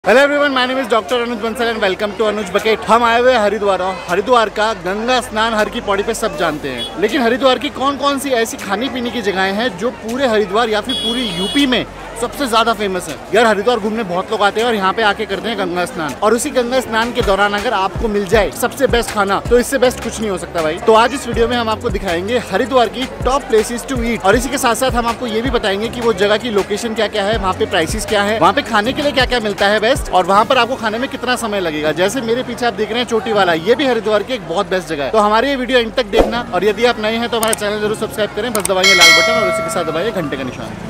Hello everyone, my name is doctor Anuj Bansal and welcome to Anuj bucket. हम आए हुए हरिद्वार। हरिद्वार का गंगा स्नान हर की पौड़ी पे सब जानते हैं, लेकिन हरिद्वार की कौन कौन सी ऐसी खाने पीने की जगहें हैं जो पूरे हरिद्वार या फिर पूरी यूपी में सबसे ज्यादा फेमस है। यार हरिद्वार घूमने बहुत लोग आते हैं और यहाँ पे आके करते हैं गंगा स्नान, और उसी गंगा स्नान के दौरान अगर आपको मिल जाए सबसे बेस्ट खाना तो इससे बेस्ट कुछ नहीं हो सकता भाई। तो आज इस वीडियो में हम आपको दिखाएंगे हरिद्वार की टॉप प्लेसेस टू ईट, और इसी के साथ साथ हम आपको ये भी बताएंगे कि वो जगह की लोकेशन क्या क्या है, वहाँ पे प्राइसेस क्या है, वहाँ पे खाने के लिए क्या क्या मिलता है बेस्ट, और वहाँ पर आपको खाने में कितना समय लगेगा। जैसे मेरे पीछे आप देख रहे हैं चोटी वाला, ये भी हरिद्वार की एक बहुत बेस्ट जगह है। तो हमारे ये वीडियो एंड तक देखना, और यदि आप नए हैं तो हमारा चैनल जरूर सब्सक्राइब करें, बस दबाइए लाल बटन और उसी के साथ दबाइए घंटे का निशान।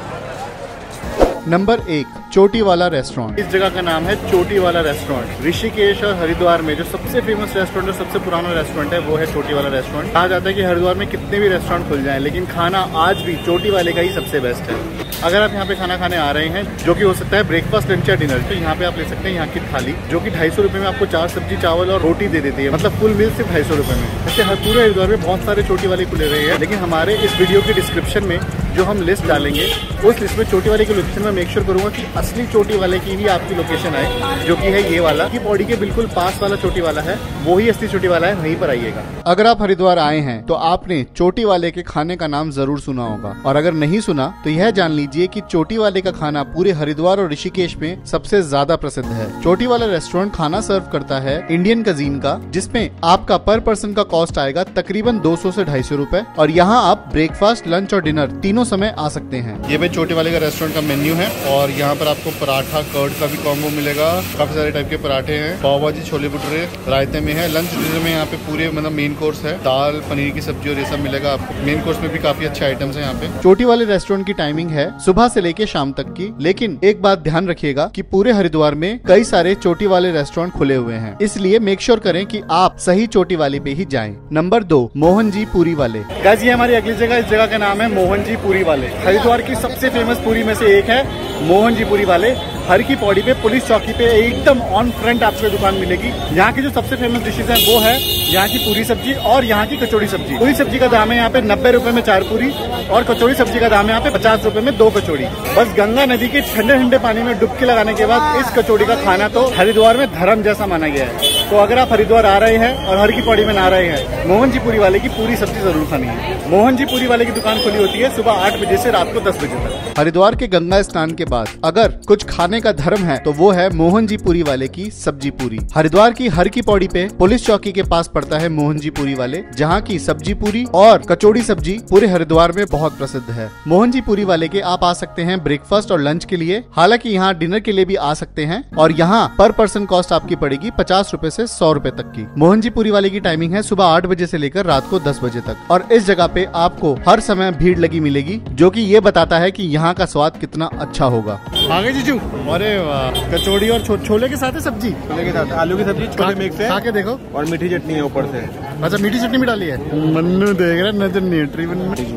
नंबर 1, चोटी वाला रेस्टोरेंट। इस जगह का नाम है चोटी वाला रेस्टोरेंट। ऋषिकेश और हरिद्वार में जो सबसे फेमस रेस्टोरेंट और सबसे पुराना रेस्टोरेंट है वो है चोटी वाला रेस्टोरेंट। कहा जाता है कि हरिद्वार में कितने भी रेस्टोरेंट खुल जाएं, लेकिन खाना आज भी चोटी वाले का ही सबसे बेस्ट है। अगर आप यहाँ पे खाना खाने आ रहे हैं, जो कि हो सकता है ब्रेकफास्ट, लंच या डिनर, तो यहाँ पे आप ले सकते हैं यहाँ की थाली, जो कि 250 रुपए में आपको 4 सब्जी, चावल और रोटी दे देती है। मतलब फुल मील सिर्फ 250 रुपए में। ऐसे हर पूरे हरिद्वार में बहुत सारे चोटी वाले खुले रहे हैं, लेकिन हमारे इस वीडियो की डिस्क्रिप्शन में जो हम लिस्ट डालेंगे उस लिस्ट में चोटी वाले की लोकेशन में मेक श्योर करूंगा कि असली चोटी वाले की ही आपकी लोकेशन आए, जो कि है ये वाला, की पौड़ी के बिल्कुल पास वाला चोटी वाला है, वो ही असली चोटी वाला है, वहीं पर आइएगा। अगर आप हरिद्वार आए हैं तो आपने चोटी वाले के खाने का नाम जरूर सुना होगा, और अगर नहीं सुना तो यह जान लीजिए कि चोटी वाले का खाना पूरे हरिद्वार और ऋषिकेश में सबसे ज्यादा प्रसिद्ध है। चोटी वाला रेस्टोरेंट खाना सर्व करता है इंडियन कजीन का, जिसमें आपका पर पर्सन का कॉस्ट आएगा तकरीबन 200 से 250 रुपए, और यहाँ आप ब्रेकफास्ट, लंच और डिनर तीनों समय आ सकते हैं। ये भी चोटी वाले का रेस्टोरेंट का मेन्यू है, और यहाँ पर आपको पराठा कर्ड का भी कॉम्बो मिलेगा। काफी सारे टाइप के पराठे हैं, पाव भाजी, छोले भटूरे रायते में है। लंच डिनर में यहाँ पे पूरे मतलब मेन कोर्स है, दाल, पनीर की सब्जी और ये सब मिलेगा आपको। मेन कोर्स में भी काफी अच्छे आइटम्स है यहाँ पे। चोटी वाले रेस्टोरेंट की टाइमिंग है सुबह से लेके शाम तक की, लेकिन एक बात ध्यान रखिएगा कि पूरे हरिद्वार में कई सारे चोटी वाले रेस्टोरेंट खुले हुए हैं, इसलिए मेक श्योर करें कि आप सही चोटी वाले पे ही जाएं। नंबर 2, मोहन जी पूरी वाले। गाइस ये हमारी अगली जगह, इस जगह का नाम है मोहन जी पूरी वाले। हरिद्वार की सबसे फेमस पूरी में से एक है मोहन जी पूरी वाले। हर की पौड़ी पे पुलिस चौकी पे एकदम ऑन फ्रंट आपको दुकान मिलेगी। यहाँ की जो सबसे फेमस डिशेज हैं वो है यहाँ की पूरी सब्जी और यहाँ की कचौड़ी सब्जी। पूरी सब्जी का दाम है यहाँ पे 90 रुपए में 4 पूरी, और कचौड़ी सब्जी का दाम है यहाँ पे 50 रुपए में 2 कचौड़ी। बस गंगा नदी के ठंडे ठंडे पानी में डुबकी लगाने के बाद इस कचौड़ी का खाना तो हरिद्वार में धर्म जैसा माना गया है। तो अगर आप हरिद्वार आ रहे हैं और हर की पौड़ी में ना रहे हैं, मोहन जी पूरी वाले की पूरी सब्जी जरूर खानी है। मोहन जी पूरी वाले की दुकान खुली होती है सुबह 8 बजे से रात को 10 बजे तक। हरिद्वार के गंगा स्नान के बाद अगर कुछ खाने का धर्म है तो वो है मोहन जी पूरी वाले की सब्जी पूरी। हरिद्वार की हर की पौड़ी पे पुलिस चौकी के पास पड़ता है मोहन जी पूरी वाले, जहाँ की सब्जी पूरी और कचौड़ी सब्जी पूरे हरिद्वार में बहुत प्रसिद्ध है। मोहन जी पूरी वाले के आप आ सकते हैं ब्रेकफास्ट और लंच के लिए, हालांकि यहाँ डिनर के लिए भी आ सकते हैं, और यहाँ पर पर्सन कॉस्ट आपकी पड़ेगी 50 रुपए से 100 रुपए तक की। मोहन जी पूरी वाले की टाइमिंग है सुबह 8 बजे से लेकर रात को 10 बजे तक, और इस जगह पे आपको हर समय भीड़ लगी मिलेगी, जो कि ये बताता है कि यहाँ का स्वाद कितना अच्छा होगा। आगे जीजू, अरे वाह, कचौड़ी और छोले के साथ है सब्जी, छोले के साथ आलू की सब्जी, छोले मिक्स है, खा के देखो, और मीठी चटनी है ऊपर से। अच्छा मीठी चटनी भी डाली है, मन्नू देख रहा नजर नहीं।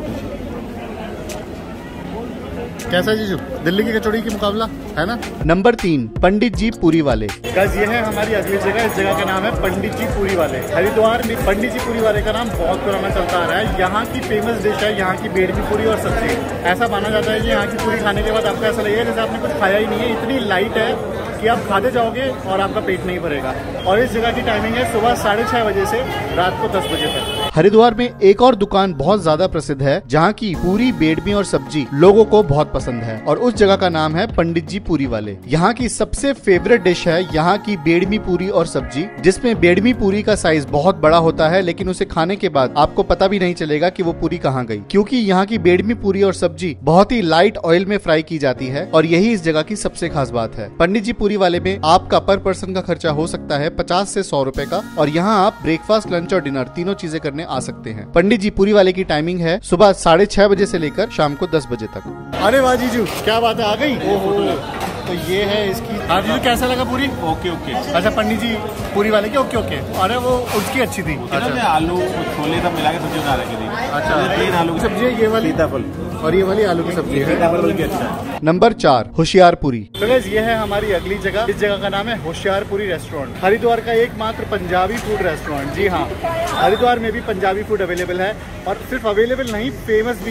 कैसा जीजू, दिल्ली की कचौड़ी की मुकाबला है ना। नंबर 3, पंडित जी पूरी वाले। गाइस ये है हमारी अगली जगह, इस जगह का नाम है पंडित जी पूरी वाले। हरिद्वार में पंडित जी पूरी वाले का नाम बहुत पुराना चलता आ रहा है। यहाँ की फेमस डिश है यहाँ की बेड़मी पूरी और सब्जी। ऐसा माना जाता है कि यहाँ की पूरी खाने के बाद आपको ऐसा लगेगा जैसे आपने कुछ खाया ही नहीं है, इतनी लाइट है कि आप खाते जाओगे और आपका पेट नहीं भरेगा। और इस जगह की टाइमिंग है सुबह 6:30 बजे से रात को 10 बजे तक। हरिद्वार में एक और दुकान बहुत ज्यादा प्रसिद्ध है, जहाँ की पूरी, बेडमी और सब्जी लोगों को बहुत पसंद है, और उस जगह का नाम है पंडित जी पूरी वाले। यहाँ की सबसे फेवरेट डिश है यहाँ की बेडमी पूरी और सब्जी, जिसमें बेडमी पूरी का साइज बहुत बड़ा होता है, लेकिन उसे खाने के बाद आपको पता भी नहीं चलेगा कि वो पूरी कहाँ गई, क्योंकि यहाँ की बेडमी पूरी और सब्जी बहुत ही लाइट ऑयल में फ्राई की जाती है, और यही इस जगह की सबसे खास बात है। पंडित जी पूरी वाले में आपका पर पर्सन का खर्चा हो सकता है 50 से 100 रुपए का, और यहाँ आप ब्रेकफास्ट, लंच और डिनर तीनों चीजें करने आ सकते हैं। पंडित जी पूरी वाले की टाइमिंग है सुबह 6:30 बजे से लेकर शाम को 10 बजे तक। अरे वाह जीजू, क्या बात है, आ गई। तो ये है इसकी। हाँ जीजू, कैसा लगा पूरी? Okay okay. अच्छा पंडित जी पूरी वाले की ओके ओके। अरे वो उसकी अच्छी थी। अच्छा आलू छोले सब मिला के सब्जी बना रखी थी। अच्छा प्लेन आलू की सब्जी है ये वाली, सीताफल, और ये वाली आलू की सब्जी है। सीताफल की अच्छा है। नंबर 4, होशियारपुरी। तो गाइस ये है हमारी अगली जगह, इस जगह का नाम है होशियारपुरी रेस्टोरेंट। हरिद्वार का एकमात्र पंजाबी फूड रेस्टोरेंट। जी हाँ, हरिद्वार में भी पंजाबी फूड अवेलेबल है, और सिर्फ अवेलेबल नहीं, फेमस भी है।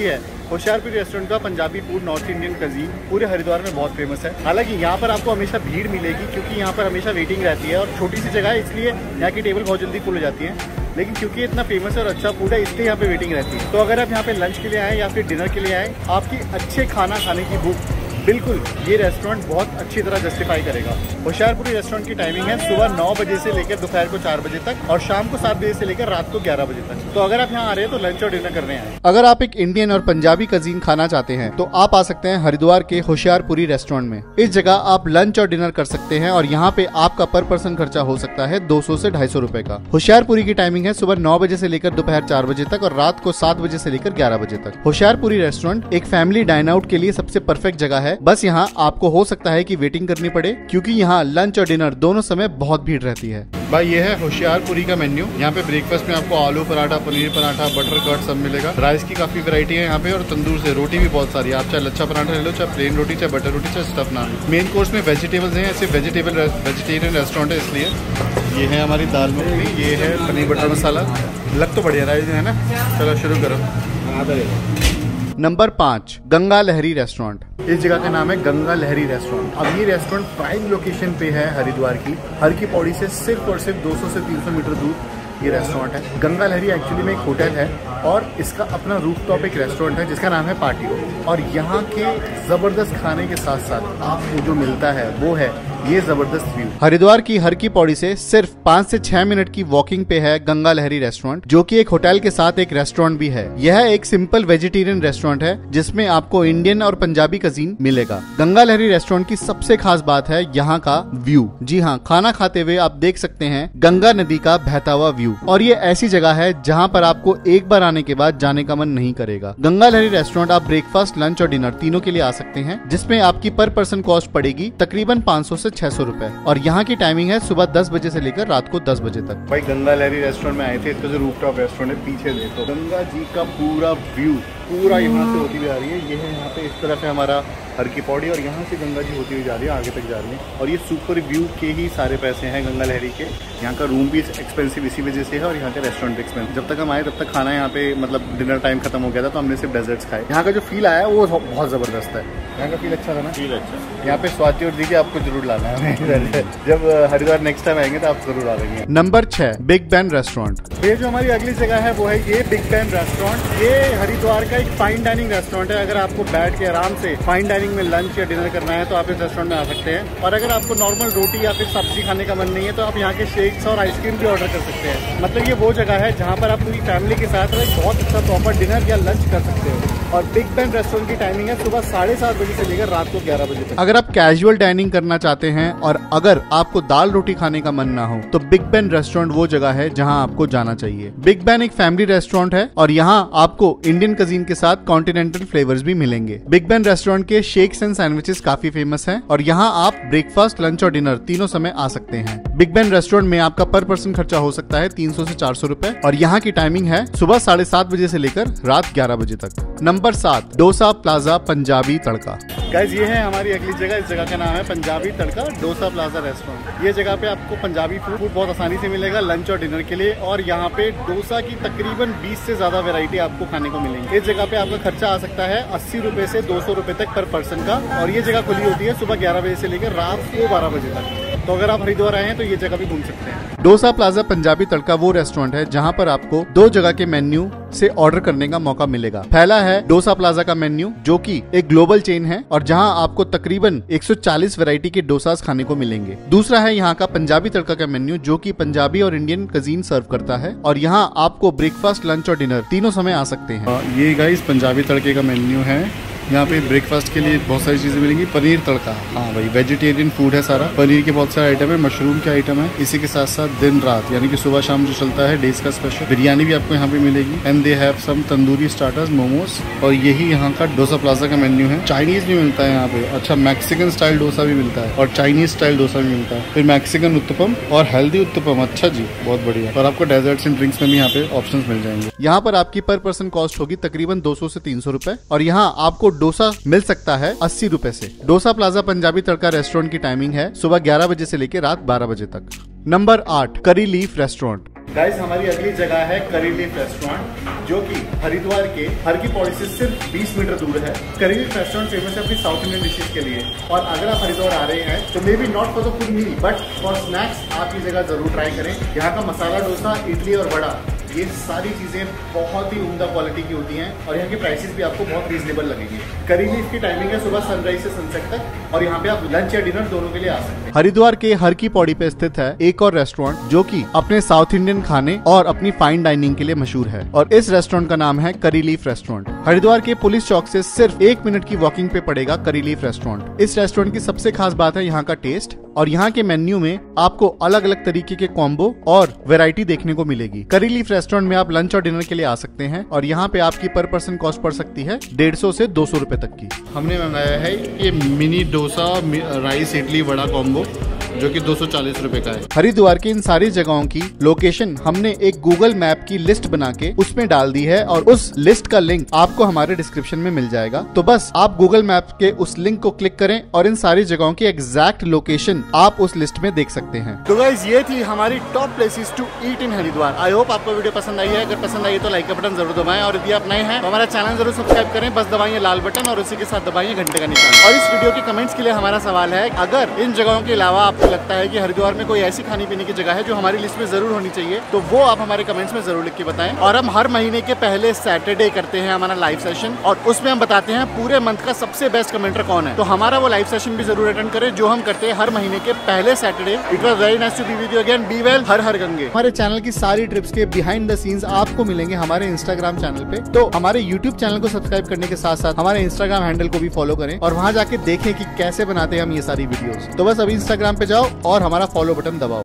होशियारपुरी रेस्टोरेंट का Punjabi food, north Indian cuisine पूरे हरिद्वार में बहुत फेमस है। हालांकि यहाँ पर आपको हमेशा भीड़ मिलेगी क्योंकि यहाँ पर हमेशा वेटिंग रहती है और छोटी सी जगह है, इसलिए यहाँ की टेबल बहुत जल्दी फुल हो जाती है। लेकिन क्योंकि इतना फेमस और अच्छा फूड है इसलिए यहाँ पे वेटिंग रहती है। तो अगर आप यहाँ पे लंच के लिए आए या फिर डिनर के लिए आए, आपकी अच्छे खाना खाने की भूख बिल्कुल ये रेस्टोरेंट बहुत अच्छी तरह जस्टिफाई करेगा। होशियारपुरी रेस्टोरेंट की टाइमिंग है सुबह 9 बजे से लेकर दोपहर को 4 बजे तक और शाम को 7 बजे से लेकर रात को 11 बजे तक। तो अगर आप यहाँ आ रहे हैं तो लंच और डिनर करने आए। अगर आप एक इंडियन और पंजाबी कजीन खाना चाहते हैं तो आप आ सकते हैं हरिद्वार के होशियारपुरी रेस्टोरेंट में। इस जगह आप लंच और डिनर कर सकते हैं और यहाँ पे आपका पर पर्सन खर्चा हो सकता है 200 से 250 रुपए का। होशियारपुरी की टाइमिंग है सुबह 9 बजे से लेकर दोपहर 4 बजे तक और रात को 7 बजे से लेकर 11 बजे तक। होशियारपुरी रेस्टोरेंट एक फैमिली डाइन आउट के लिए सबसे परफेक्ट जगह है। बस यहाँ आपको हो सकता है कि वेटिंग करनी पड़े क्योंकि यहाँ लंच और डिनर दोनों समय बहुत भीड़ रहती है। भाई ये है होशियारपुरी का मेन्यू। यहाँ पे ब्रेकफास्ट में आपको आलू पराठा, पनीर पराठा, बटर कर्ड सब मिलेगा। राइस की काफी वैरायटी है यहाँ पे और तंदूर से रोटी भी बहुत सारी है। आप चाहे लच्छा पराठा ले लो, चाहे प्लेन रोटी, चाहे बटर रोटी, चाहे स्टफ नान। मेन कोर्स में वेजिटेबल्स हैं, ऐसे वेजिटेरियन रेस्टोरेंट है इसलिए। ये है हमारी दाल मखनी, ये है पनीर बटर मसाला। लग तो बढ़िया राइस है ना। चलो शुरू करो। Number 5 Ganga Lahari restaurant. इस जगह का नाम है गंगा लहरी रेस्टोरेंट। अब ये रेस्टोरेंट प्राइम लोकेशन पे है हरिद्वार की। हर की पौड़ी से सिर्फ और सिर्फ 200 से 300 मीटर दूर ये रेस्टोरेंट है। गंगा लहरी एक्चुअली में एक होटल है और इसका अपना रूफटॉप एक रेस्टोरेंट है जिसका नाम है पार्टी। और यहाँ के जबरदस्त खाने के साथ साथ आपको जो मिलता है वो है ये जबरदस्त व्यू। हरिद्वार की हर की पौड़ी से सिर्फ 5 से 6 मिनट की वॉकिंग पे है गंगा लहरी रेस्टोरेंट, जो कि एक होटल के साथ एक रेस्टोरेंट भी है। यह एक सिंपल वेजिटेरियन रेस्टोरेंट है जिसमें आपको इंडियन और पंजाबी कजीन मिलेगा। गंगा लहरी रेस्टोरेंट की सबसे खास बात है यहाँ का व्यू। जी हाँ, खाना खाते हुए आप देख सकते हैं गंगा नदी का बहता हुआ व्यू। और ये ऐसी जगह है जहाँ पर आपको एक बार आने के बाद जाने का मन नहीं करेगा। गंगा लहरी रेस्टोरेंट आप ब्रेकफास्ट, लंच और डिनर तीनों के लिए आ सकते हैं, जिसमें आपकी पर पर्सन कॉस्ट पड़ेगी तकरीबन 500 से 600 रुपए। और यहाँ की टाइमिंग है सुबह 10 बजे से लेकर रात को 10 बजे तक। भाई गंगा लहरी रेस्टोरेंट में आए थे, इसका जो रूफटॉप रेस्टोरेंट है पीछे देखो, गंगा जी का पूरा व्यू पूरा यहाँ से होती हुई आ रही है। ये है यहाँ पे इस तरफ है हमारा हर की पौड़ी और यहाँ से गंगा जी होती हुई जा रही है, आगे तक जा रही है। और ये सुपर व्यू के ही सारे पैसे हैं गंगा लहरी के। यहाँ का रूम भी एक्सपेंसिव इसी वजह से है और यहाँ का रेस्टोरेंट भी एक्सपेंसिव। जब तक हम आए तब तक खाना यहाँ पे मतलब डिनर टाइम खत्म हो गया था तो हमने सिर्फ डेजर्ट्स खाए। यहाँ का जो फील आया वो बहुत जबरदस्त है। यहाँ का फील अच्छा था ना? फील अच्छा। यहाँ पे स्वाति और दीदी आपको जरूर लाना है। जब हरिद्वार नेक्स्ट टाइम आएंगे तो आप जरूर आ जाएंगे। Number 6 Big Ben restaurant. ये जो हमारी अगली जगह है वो है ये बिग बैन रेस्टोरेंट। ये हरिद्वार का एक फाइन डाइनिंग रेस्टोरेंट है। अगर आपको बैठ के आराम से फाइन डाइनिंग में लंच या डिनर करना है तो आप इस रेस्टोरेंट में आ सकते हैं। और अगर आपको नॉर्मल रोटी या फिर सब्जी खाने का मन नहीं है तो आप यहाँ के शेक्स और आइसक्रीम भी ऑर्डर कर सकते हैं। मतलब ये वो जगह है जहाँ पर आप पूरी फैमिली के साथ बहुत अच्छा प्रॉपर डिनर या लंच कर सकते हो। और बिग बैन रेस्टोरेंट की टाइमिंग है सुबह 7:30 बजे से लेकर रात को 11 बजे तक। अगर आप कैजुअल डाइनिंग करना चाहते हैं और अगर आपको दाल रोटी खाने का मन ना हो तो बिग बैन रेस्टोरेंट वो जगह है जहां आपको जाना चाहिए। बिग बैन एक फैमिली रेस्टोरेंट है और यहां आपको इंडियन कजीन के साथ कॉन्टिनेंटल फ्लेवर्स भी मिलेंगे। बिग बैन रेस्टोरेंट के शेक्स एंड सैंडविचेस काफी फेमस हैं और यहां आप ब्रेकफास्ट, लंच और डिनर तीनों समय आ सकते हैं। बिग बैन रेस्टोरेंट में आपका पर पर्सन खर्चा हो सकता है 300 से 400 रुपए और यहाँ की टाइमिंग है सुबह 7:30 बजे से लेकर रात 11 बजे तक। Number 7 dosa plaza Punjabi tadka. Guys ये है हमारी अगली जगह। इस जगह का नाम है पंजाबी तड़का डोसा प्लाजा रेस्टोरेंट। ये जगह पे आपको पंजाबी फूड बहुत आसानी से मिलेगा लंच और डिनर के लिए। और यहाँ पे डोसा की तकरीबन 20 से ज्यादा वैरायटी आपको खाने को मिलेंगी। इस जगह पे आपका खर्चा आ सकता है 80 रुपए से 200 रुपए तक पर पर्सन का। और ये जगह खुली होती है सुबह 11 बजे से लेकर रात को 12 बजे तक। तो अगर आप हरिद्वार आए हैं तो ये जगह भी घूम सकते हैं। डोसा प्लाजा पंजाबी तड़का वो रेस्टोरेंट है जहां पर आपको 2 जगह के मेन्यू से ऑर्डर करने का मौका मिलेगा। पहला है डोसा प्लाजा का मेन्यू जो कि एक ग्लोबल चेन है और जहां आपको तकरीबन 140 वैरायटी के डोसास खाने को मिलेंगे। दूसरा है यहाँ का पंजाबी तड़का का मेन्यू जो कि पंजाबी और इंडियन कजीन सर्व करता है और यहाँ आपको ब्रेकफास्ट, लंच और डिनर तीनों समय आ सकते हैं। ये गाइस पंजाबी तड़के का मेन्यू है। यहाँ पे ब्रेकफास्ट के लिए बहुत सारी चीजें मिलेंगी। पनीर तड़का, हाँ भाई वेजिटेरियन फूड है सारा। पनीर के बहुत सारे आइटम है, मशरूम के आइटम है। इसी के साथ साथ दिन रात यानी कि सुबह शाम जो चलता है डेज का स्पेशल बिरयानी भी आपको यहाँ पे मिलेगी। And they have some tandoori starters, momos. और यही यहाँ का डोसा प्लाजा का मेन्यू है। चाइनीज भी मिलता है यहाँ पे। अच्छा, मैक्सिकन स्टाइल डोसा भी मिलता है और चाइनीज स्टाइल डोसा भी मिलता है। फिर मैक्सिकन उत्तपम और हेल्दी उत्तपम। अच्छा जी, बहुत बढ़िया। और आपको डेजर्ट्स एंड ड्रिंक्स में भी यहाँ पे ऑप्शंस मिल जाएंगे। यहाँ पर आपकी पर पर्सन कॉस्ट होगी तकरीबन 200 से 300 रुपए और यहाँ आपको डोसा मिल सकता है 80 रुपए से। डोसा प्लाजा पंजाबी तड़का रेस्टोरेंट की टाइमिंग है सुबह 11 बजे से लेकर रात 12 बजे तक। नंबर 8 करी लीफ रेस्टोरेंट। गाइस हमारी अगली जगह है करी लीफ रेस्टोरेंट, जो कि हरिद्वार के हर की पौड़ी से सिर्फ 20 मीटर दूर है। करी लीफ रेस्टोरेंट फेमस है अपनी साउथ इंडियन डिशेज के लिए, और अगर आप हरिद्वार आ रहे हैं तो maybe not for the full meal but for snacks आप ये जगह जरूर ट्राई करें। यहाँ का मसाला डोसा, इडली और वड़ा, ये सारी चीजें बहुत ही उम्दा क्वालिटी की होती हैं और यहाँ के प्राइसेस भी आपको बहुत रीजनेबल लगेंगे। करी लीफ की टाइमिंग है सुबह सनराइज से सनसेट तक, और यहाँ पे आप लंच या डिनर दोनों के लिए आ सकते हैं। हरिद्वार के हर की पौड़ी पे स्थित है एक और रेस्टोरेंट जो कि अपने साउथ इंडियन खाने और अपनी फाइन डाइनिंग के लिए मशहूर है, और इस रेस्टोरेंट का नाम है करी लीफ रेस्टोरेंट। हरिद्वार के पुलिस चौक से सिर्फ 1 मिनट की वॉकिंग पे पड़ेगा करी लीफ रेस्टोरेंट। इस रेस्टोरेंट की सबसे खास बात है यहाँ का टेस्ट, और यहाँ के मेन्यू में आपको अलग अलग तरीके के कॉम्बो और वैरायटी देखने को मिलेगी। करी लीफ रेस्टोरेंट में आप लंच और डिनर के लिए आ सकते हैं, और यहाँ पे आपकी पर पर्सन कॉस्ट पड़ सकती है 150 से 200 रुपए तक की। हमने मंगाया है ये mini dosa rice idli vada combo, जो कि 240 रुपए का है। हरिद्वार की इन सारी जगहों की लोकेशन हमने एक गूगल मैप की लिस्ट बना के उसमें डाल दी है, और उस लिस्ट का लिंक आपको हमारे डिस्क्रिप्शन में मिल जाएगा। तो बस आप गूगल मैप के उस लिंक को क्लिक करें और इन सारी जगहों की एग्जैक्ट लोकेशन आप उस लिस्ट में देख सकते हैं। तो गाइस ये थी हमारी top places to eat in Haridwar. I hope आपको वीडियो पसंद आई है। अगर पसंद आई है तो लाइक का बटन जरूर दबाएं, और यदि आप नए हैं तो हमारा चैनल जरूर सब्सक्राइब करें। बस दबाइए लाल बटन और उसी के साथ दबाइए घंटे का निशान। और इस वीडियो के कमेंट्स के लिए हमारा सवाल है, अगर इन जगहों के अलावा आपको लगता है कि हरिद्वार में कोई ऐसी खाने पीने की जगह है जो हमारी लिस्ट में जरूर होनी चाहिए, तो वो आप हमारे कमेंट्स में जरूर लिख के बताएं। और हम हर महीने के पहले सैटरडे करते हैं हमारा लाइव सेशन, और उसमें हम बताते हैं पूरे मंथ का सबसे बेस्ट कमेंटर कौन है। तो हमारा वो लाइव सेशन भी जरूर अटेंड करें, जो हम करते हैं हर महीने के पहले Saturday. It was very nice to be with you again. Be well, हर हर गंगे। हमारे चैनल की सारी ट्रिप्स के बिहाइंड द सीन्स आपको मिलेंगे हमारे इंस्टाग्राम चैनल पे, तो हमारे यूट्यूब चैनल को सब्सक्राइब करने के साथ साथ हमारे इंस्टाग्राम हैंडल को भी फॉलो करें, और वहां जाके देखें कि कैसे बनाते हैं हम ये सारी वीडियोस। तो बस अभी इंस्टाग्राम पे जाओ और हमारा फॉलो बटन दबाओ।